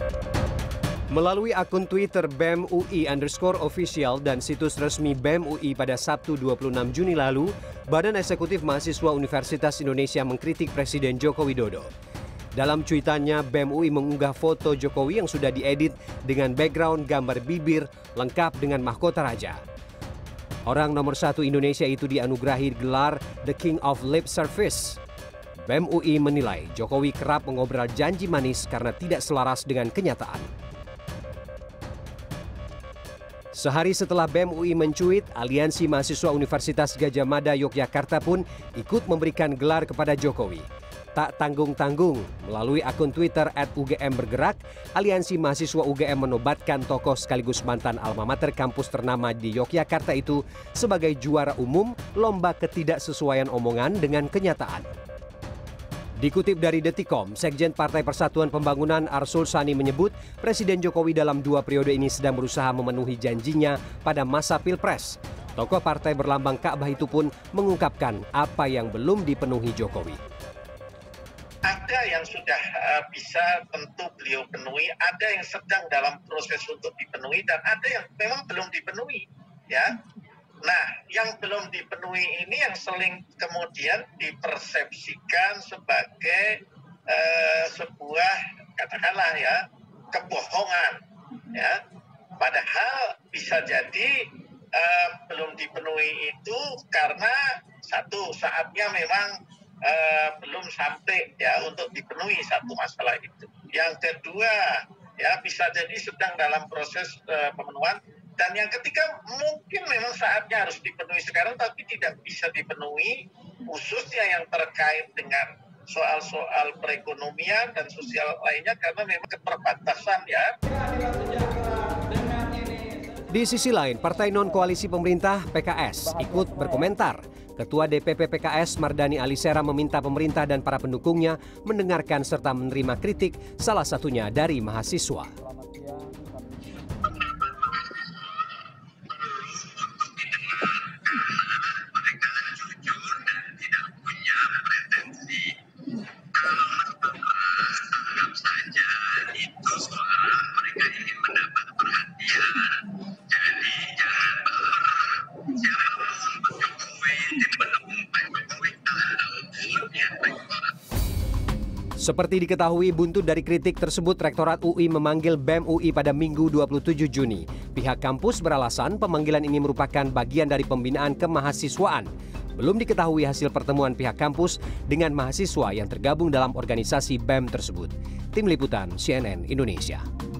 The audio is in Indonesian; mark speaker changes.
Speaker 1: Melalui akun Twitter BEM UI_official dan situs resmi BEM UI pada Sabtu 26 Juni lalu, Badan Eksekutif Mahasiswa Universitas Indonesia mengkritik Presiden Joko Widodo. Dalam cuitannya, BEM UI mengunggah foto Jokowi yang sudah diedit dengan background gambar bibir lengkap dengan mahkota raja. Orang nomor 1 Indonesia itu dianugerahi gelar The King of Lip Service. BEM UI menilai Jokowi kerap mengobrol janji manis karena tidak selaras dengan kenyataan. Sehari setelah BEM UI mencuit, Aliansi Mahasiswa Universitas Gadjah Mada Yogyakarta pun ikut memberikan gelar kepada Jokowi. Tak tanggung-tanggung, melalui akun Twitter @UGM Bergerak, Aliansi Mahasiswa UGM menobatkan tokoh sekaligus mantan alma mater kampus ternama di Yogyakarta itu sebagai juara umum lomba ketidaksesuaian omongan dengan kenyataan. Dikutip dari Detikcom, Sekjen Partai Persatuan Pembangunan Arsul Sani menyebut Presiden Jokowi dalam 2 periode ini sedang berusaha memenuhi janjinya pada masa Pilpres. Tokoh partai berlambang Ka'bah itu pun mengungkapkan apa yang belum dipenuhi Jokowi.
Speaker 2: Ada yang sudah bisa tentu beliau penuhi, ada yang sedang dalam proses untuk dipenuhi, dan ada yang memang belum dipenuhi. Ya. Nah, yang belum dipenuhi ini yang sering kemudian dipersepsikan sebagai sebuah, katakanlah ya, kebohongan. Ya. Padahal bisa jadi belum dipenuhi itu karena satu, saatnya memang belum sampai ya untuk dipenuhi satu masalah itu. Yang kedua, ya bisa jadi sedang dalam proses pemenuhan. Dan yang ketiga, mungkin memang saatnya harus dipenuhi sekarang, tapi tidak bisa dipenuhi, khususnya yang terkait dengan soal-soal perekonomian dan sosial lainnya, karena memang keterbatasan ya.
Speaker 1: Di sisi lain, Partai Non-Koalisi Pemerintah PKS ikut berkomentar. Ketua DPP PKS Mardani Alisera meminta pemerintah dan para pendukungnya mendengarkan serta menerima kritik, salah satunya dari mahasiswa. Seperti diketahui, buntut dari kritik tersebut, Rektorat UI memanggil BEM UI pada Minggu 27 Juni. Pihak kampus beralasan pemanggilan ini merupakan bagian dari pembinaan kemahasiswaan. Belum diketahui hasil pertemuan pihak kampus dengan mahasiswa yang tergabung dalam organisasi BEM tersebut. Tim Liputan CNN Indonesia.